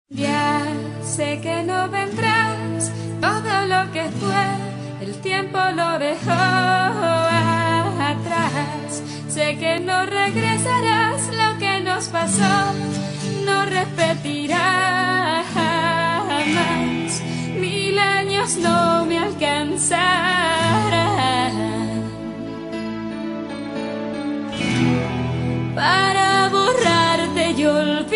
Ya sé que no vendrás, todo lo que fue, el tiempo lo dejó atrás. Sé que no regresarás, lo que nos pasó no repetirá jamás. 1000 años no me alcanzarán para borrarte y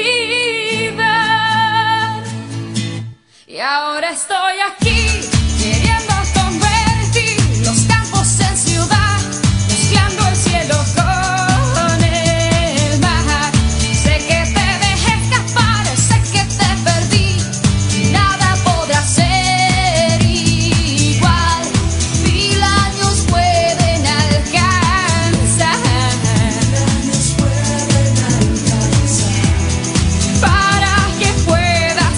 olvidar. Y ahora estoy aquí, queriendo convertir los campos en ciudad, mezclando el cielo con el mar. Sé que te dejé escapar, sé que te perdí, y nada podrá ser igual. 1000 años pueden alcanzar para que puedas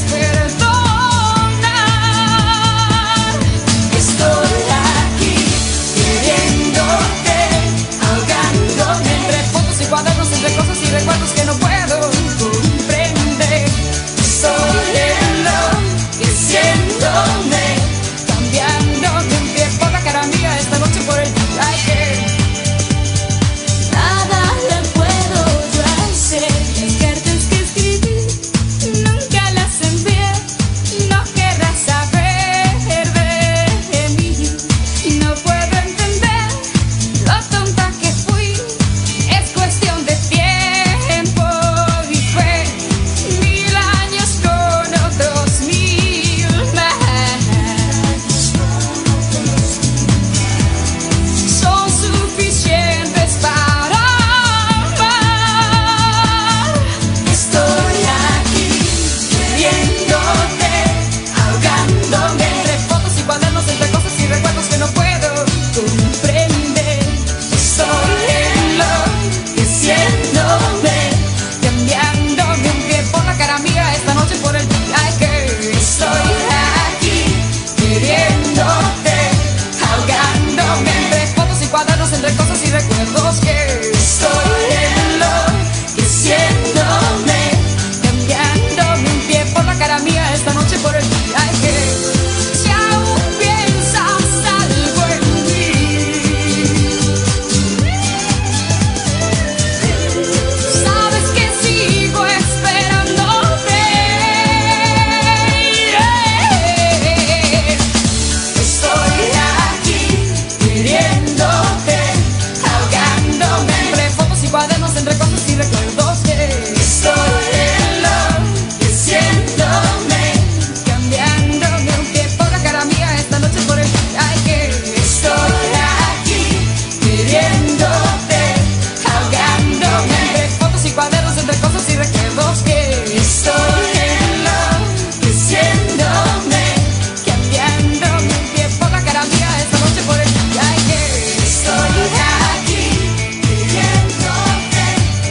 perdonar. Estoy aquí queriéndote, ahogándome entre fotos y cuadernos, entre cosas y recuerdos que no puedo comprender. Estoy enloqueciéndome, cambiándome un pie por la cara mía esta noche por el día que nada le puedo yo hacer. Las cartas que escribí nunca las envié, no querrás saber de mí. No puedo entender lo tonta que fui, es cuestión de tiempo y fe. 1000 años con otros 1000 más son suficientes para amar. Estoy aquí queriéndote, ahogándome entre fotos y cuadernos, entre cosas y recuerdos que no puedo comprender. Estoy enloqueciéndome, cambiándome un pie por la cara mía esta noche por el día que estoy aquí queriéndote, ahogándome entre fotos y cuadernos, entre cosas y recuerdos que estoy enloqueciéndome, cambiándome un pie por la cara mía esta noche por el día que si aún piensas algo en mí, sabes que sigo esperándote. Estoy aquí queriéndote, ahogándome entre fotos y cuadernos, entre cosas y recuerdos que estoy enloqueciéndome, cambiándome un pie por la cara mía esta noche por el día que estoy aquí queriéndote, ahogándome entre fotos y cuadernos, entre cosas y recuerdos que estoy enloqueciéndome, cambiándome un pie por la cara mía esta noche por el día que estoy aquí queriéndote.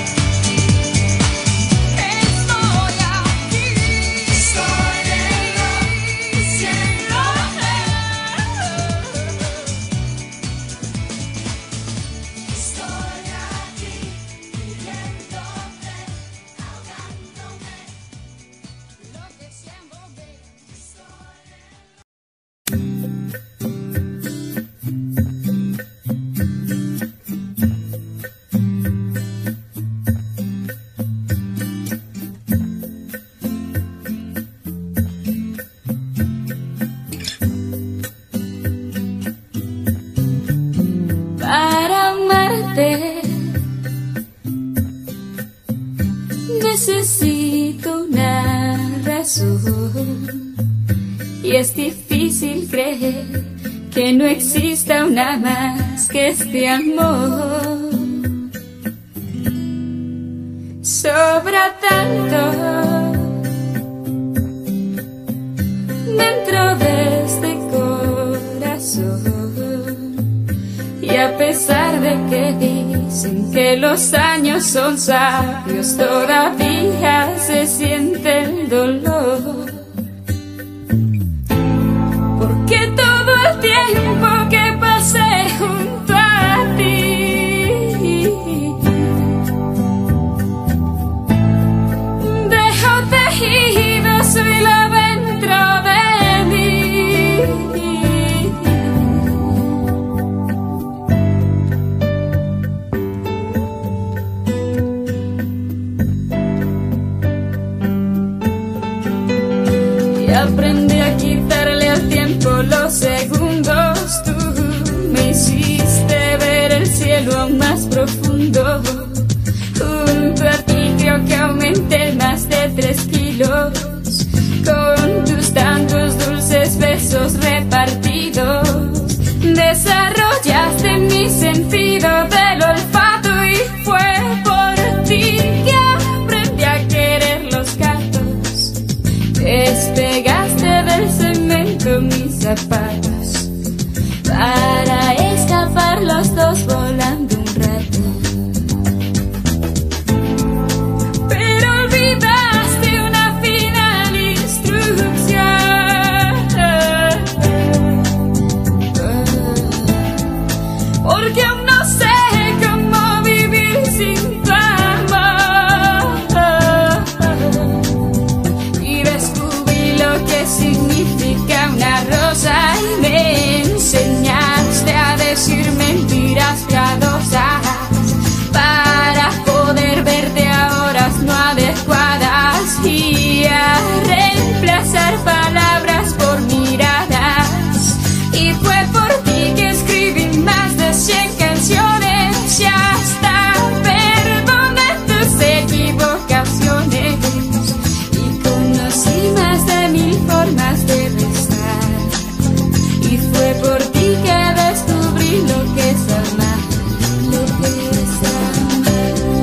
Estoy aquí, estoy enloqueciéndome. Estoy aquí queriéndote, ahogándome, enloqueciéndome. Para amarte necesito una razón, y es difícil creer que no exista una más que este amor. Sobra tanto dentro de este corazón, y a pesar de que dicen que los años son sabios, todavía se siente el dolor. Porque todo el tiempo que pasé junto a ti dejó tejidos Aprendí a quitarle al tiempo los segundos. Tú me hiciste ver el cielo más profundo. Junto a ti creo que aumenté más de 3 kilos. Con tus tantos dulces besos repartidos, desarrollaste mi sentido del olfato. Y fue por ti que aprendí a querer los gatos. Despegaste del cemento mis zapatos para escapar los dos volando un rato. Pero olvidaste una final instrucción, porque aún no sé cómo vivir sin tu amor. Y descubrí lo que significa una rosa y me enseñaste a decir mentiras piadosas para poder verte a horas no adecuadas y a reemplazar palabras por miradas. Y fue por ti que escribí más de 100 canciones y hasta perdoné tus equivocaciones. Y conocí más de 1000 formas de besar. Y fue por ti que descubrí lo que es amar, lo que es amar.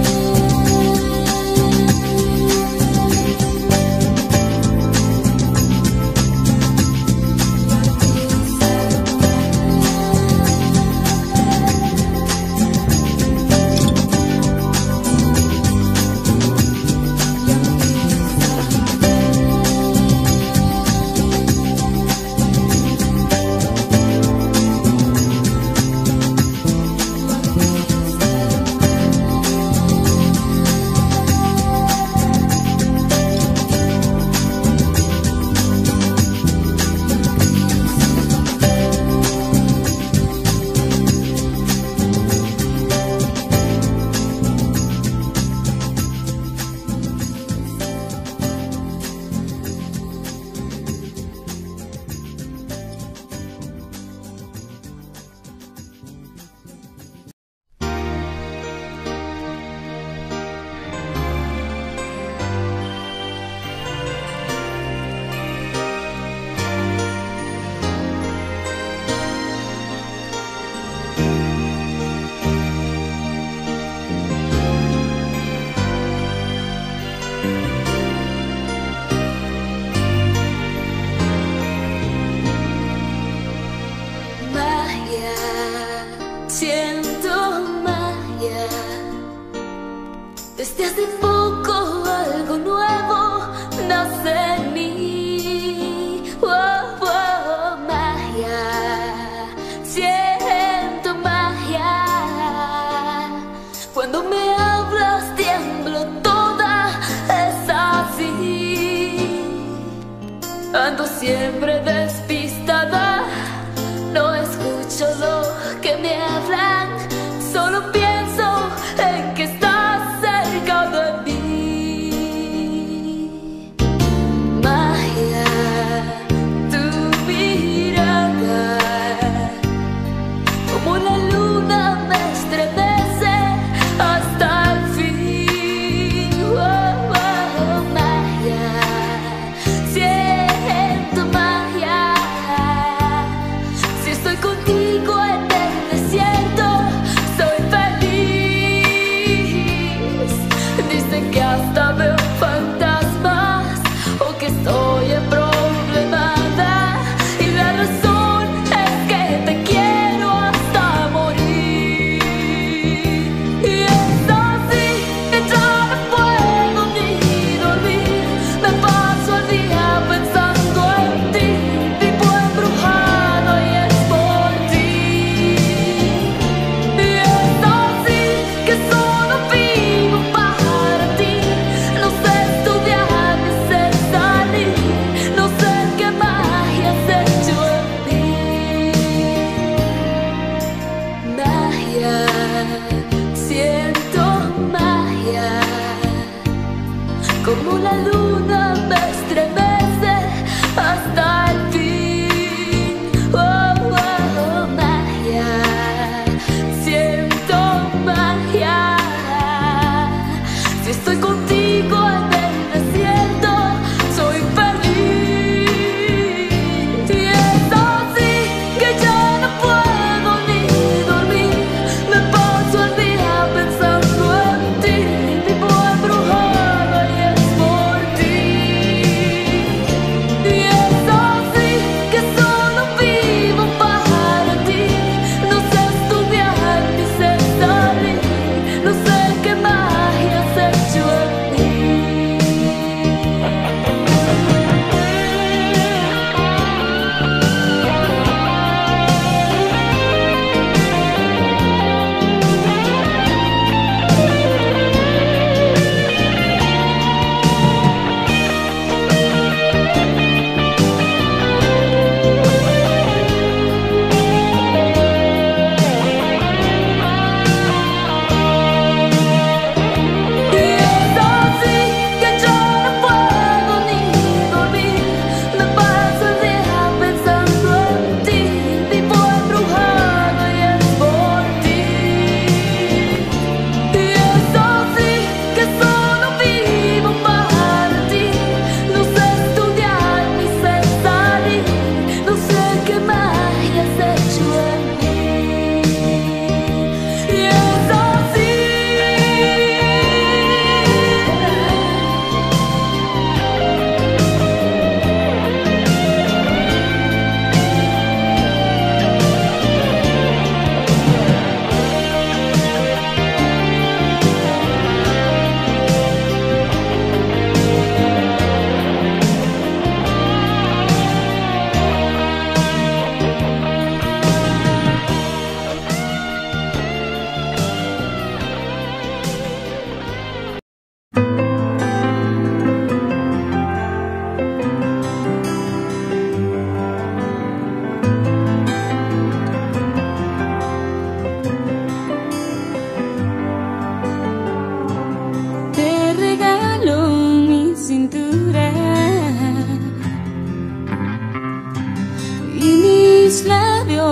Siento magia. Desde hace poco algo nuevo nace en mí. Oh, oh, magia. Siento magia. Cuando me hablas tiemblo toda, es así. Ando siempre despistada, no escucho lo que me hablan, solo pienso en que estás cerca de mí. Magia, tu mirada, como la luna me estremece hasta el fin. Oh, oh, magia, siento magia. Si estoy contigo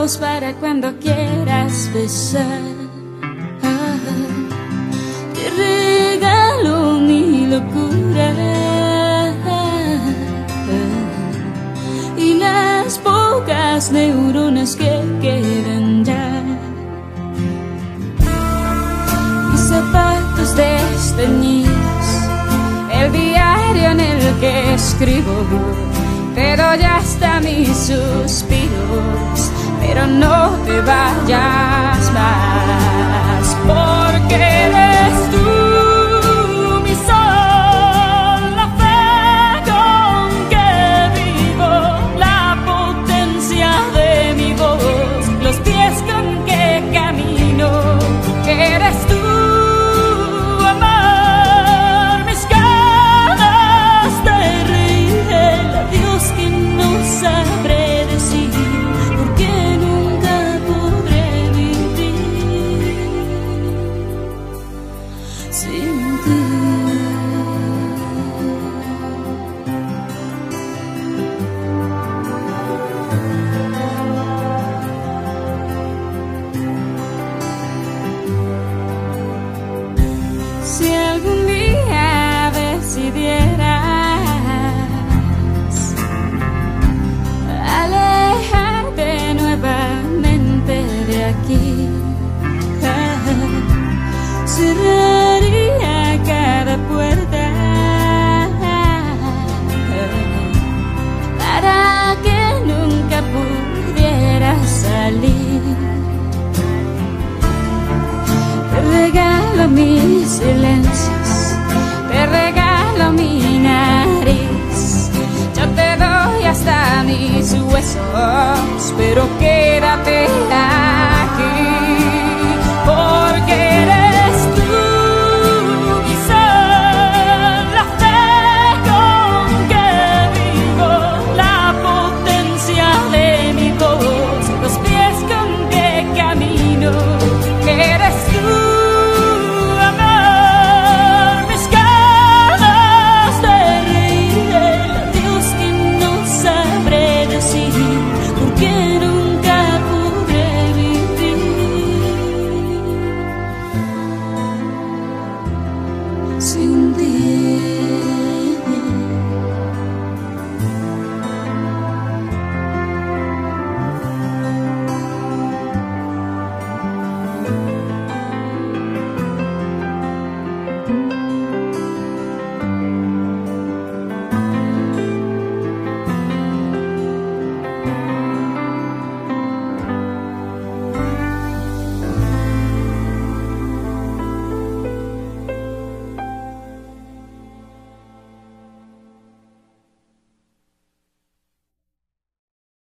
manos para cuando quieras besar. Te regalo mi locura y las pocas neuronas que quedan ya. Mis zapatos desteñidos, el diario en el que escribo, te doy hasta mis suspiros, pero no te vayas más, porque eres tú mi sol, la fe con que vivo, la potencia de mi voz, los pies con que camino, que eres tú. Si algún día decidieras alejarte nuevamente de aquí, cerraría cada puerta para que nunca pudieras salir. Te regalo mis silencios, te regalo mi nariz, yo te doy hasta mis huesos, pero que